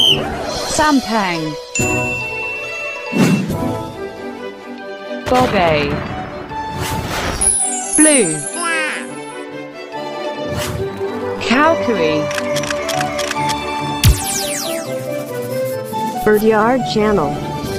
Sampang Bobe Blue Calcary Birdyard Channel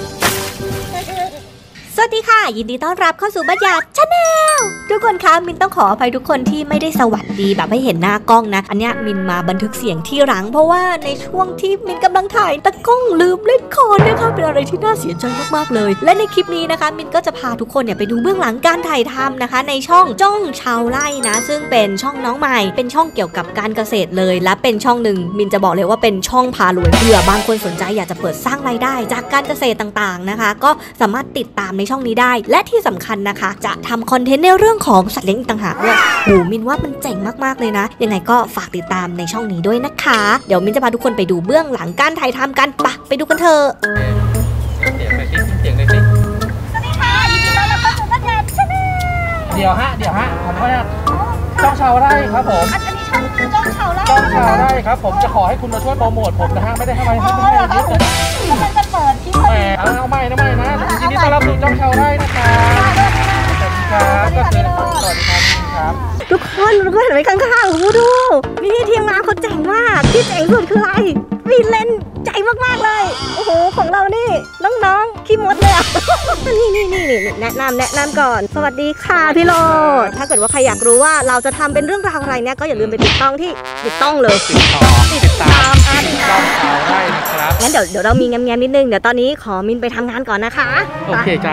สวัสดีค่ะยินดีต้อนรับเข้าสู่บัญญัติชาแนลทุกคนคะมินต้องขออภัยทุกคนที่ไม่ได้สวัสดีแบบให้เห็นหน้ากล้องนะอันนี้มินมาบันทึกเสียงที่หลังเพราะว่าในช่วงที่มินกำลังถ่ายตะกล้องลืมเล่นคอร์ดนะคะเป็นอะไรที่น่าเสียใจมากๆเลยและในคลิปนี้นะคะมินก็จะพาทุกคนเนี่ยไปดูเบื้องหลังการถ่ายทำนะคะในช่องจ้องชาวไร่นะซึ่งเป็นช่องน้องใหม่เป็นช่องเกี่ยวกับการเกษตรเลยและเป็นช่องหนึ่งมินจะบอกเลยว่าเป็นช่องพารวยเผื่อบางคนสนใจอยากจะเปิดสร้างรายได้จากการเกษตรต่างๆนะคะก็สามารถติดตามในช่องนี้ได้และที่สำคัญนะคะจะทำคอนเทนต์ในเรื่องของสัตว์เลี้ยงอีกต่างหากด้วยโหมินว่ามันเจ๋งมากๆเลยนะยังไงก็ฝากติดตามในช่องนี้ด้วยนะคะเดี๋ยวมินจะพาทุกคนไปดูเบื้องหลังการถ่ายทำกันไปดูกันเถอะเสียงเลยสิสวัสดีค่ะยินดีต้อนรับเข้าสู่บัญญัติชาแนลเดี๋ยวฮะขอโทษนะจ้องชาวไร่ครับผมอันนี้ช่องจ้องชาวไร่จ้องชาวไร่ครับผมจะขอให้คุณมาช่วยโปรโมทผมนะฮะไม่ได้ทำไมให้ไม่ได้ยึดเลยมันจะเปิดที่แหมเอาไม่นะยินดีต้อนรับสู่จ้องชาวไร่นะคะสวัสดีครับก็คือสวัสดีครับทุกคนเห็นไหมข้างๆดูนี่ทีมงานเขาเจ๋งมากที่เจ๋งสุดคืออะไรมีเล่นใจมากๆเลยโอ้โหของเรานี่น้องๆขี้มดเลยอ่ะนี่แนะนำก่อนสวัสดีค่ะพี่โรดถ้าเกิดว่าใครอยากรู้ว่าเราจะทำเป็นเรื่องราวอะไรเนี่ยก็อย่าลืมไปติดต้องเลยติดตามจ้องชาวไร่นะครับงั้นเดี๋ยวเรามีแง้มนิดนึงเดี๋ยวตอนนี้ขอมินไปทำงานก่อนนะคะโอเคจ้า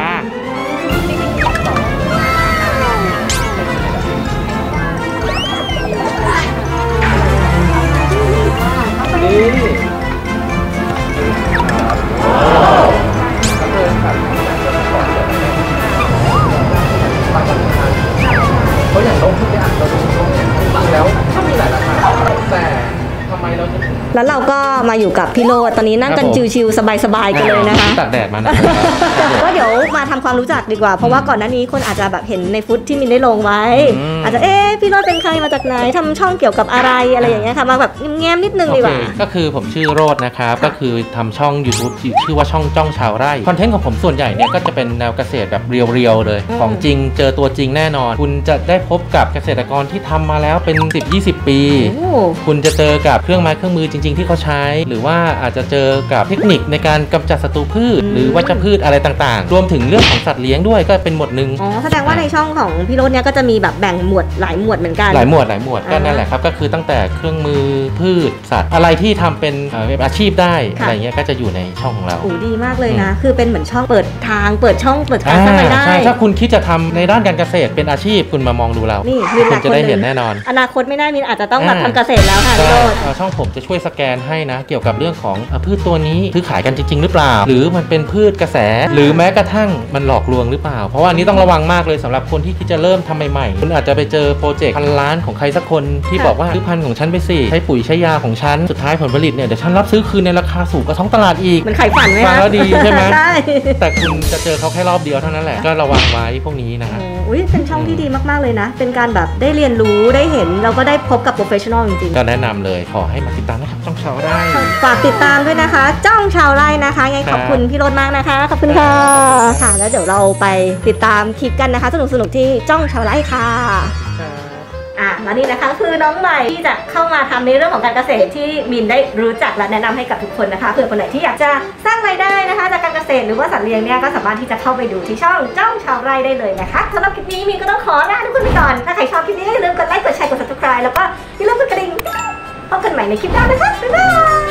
เขาอย่างเราทุกอย่างเราดูตรงนี้ฟังแล้วถ้ามีหลายราคาแต่ทำไมเราจะแล้วเราก็มาอยู่กับพี่โรดตอนนี้นั่งกันชิวๆสบายๆกันเลยนะคะตากแดดมานะก็เดี๋ยวมาทำความรู้จักดีกว่าเพราะว่าก่อนหน้านี้คนอาจจะแบบเห็นในฟุตที่มินได้ลงไว้อาจจะพี่โรดเป็นใครมาจากไหนทำช่องเกี่ยวกับอะไรอย่างเงี้ยค่ะมาแบบแง้มนิดนึงดีกว่าก็คือผมชื่อโรดนะครับก็คือทำช่อง YouTube ชื่อว่าช่องจ้องชาวไร่คอนเทนต์ของผมส่วนใหญ่เนี่ยก็จะเป็นแนวเกษตรแบบเรียวๆเลยของจริงเจอตัวจริงแน่นอนคุณจะได้พบกับเกษตรกรที่ทำมาแล้วเป็น 10-20 ปีคุณจะเจอกับเครื่องไม้เครื่องมือจริงๆที่เขาใช้หรือว่าอาจจะเจอกับเทคนิคในการกำจัดศัตรูพืชหรือวัชพืชอะไรต่างๆรวมถึงเรื่องของสัตว์เลี้ยงด้วยก็เป็นหมวดหนึ่งแสดงว่าในช่องของพี่โรจน์เนี่ยก็จะมีแบบแบ่งหมวดหลายหมวดเหมือนกันหลายหมวดก็นั่นแหละครับก็คือตั้งแต่เครื่องมือพืชสัตว์อะไรที่ทำเป็นอาชีพได้อะไรเงี้ยก็จะอยู่ในช่องของเราดีมากเลยนะคือเป็นเหมือนช่องเปิดทางเปิดช่องเปิดการสร้างรายได้ใช่ถ้าคุณคิดจะทำในด้านการเกษตรเป็นอาชีพคุณมามองดูเราคุณจะได้เห็นแน่นอนอนาคตไม่แน่มินอาจจะต้องแบบทำเกษตรแล้วค่ะพี่โรจน์ช่องผมจะช่วยสแกนให้นะเกี่ยวกับเรื่องของพืชตัวนี้ซื้อขายกันจริงๆหรือเปล่าหรือมันเป็นพืชกระแสหรือแม้กระทั่งมันหลอกลวงหรือเปล่าเพราะว่านี้ต้องระวังมากเลยสำหรับคนที่คิดจะเริ่มทำใหม่ๆคุณอาจจะไปเจอโปรเจกต์พันล้านของใครสักคนที่บอกว่าซื้อพันธุ์ของฉันไปสิใช้ปุ๋ยใช้ยาของฉันสุดท้ายผลผลิตเนี่ยเดี๋ยวฉันรับซื้อคืนในราคาสูงกว่าท้องตลาดอีกมันขายฝันไหมฟังแล้วดีใช่ไหมใช่แต่คุณจะเจอเขาแค่รอบเดียวเท่านั้นแหละก็ระวังไว้พวกนี้นะฮะเป็นช่องที่ดีมากๆเลยนะเป็นการแบบได้เรียนรู้ได้เห็นเราก็ได้พบกับโปรเฟชชั่นอลจริงๆก็แนะนำเลยขอให้มาติดตามนะครับจ้องชาวไร่ฝากติดตามด้วยนะคะจ้องชาวไร่นะคะยังขอบคุณพี่โรจน์มากนะคะขอบคุณค่ะแล้วเดี๋ยวเราไปติดตามคลิปกันนะคะสนุกที่จ้องชาวไร่ค่ะแล้วนี่นะคะคือน้องใหม่ที่จะเข้ามาทำในเรื่องของการเกษตรที่มินได้รู้จักและแนะนำให้กับทุกคนนะคะเผื่อคนไหนที่อยากจะสร้างรายได้นะคะจากการเกษตรหรือว่าสัตว์เลี้ยงเนี่ยก็สามารถที่จะเข้าไปดูที่ช่องจ้องชาวไร่ได้เลยนะคะสำหรับคลิปนี้มินก็ต้องขอลาทุกคนไปก่อนถ้าใครชอบคลิปนี้อย่าลืมกดไลค์กดแชร์กด subscribe แล้วก็อย่าลืมกดกระดิ่งพบกันใหม่ในคลิปหน้านะคะบ๊ายบาย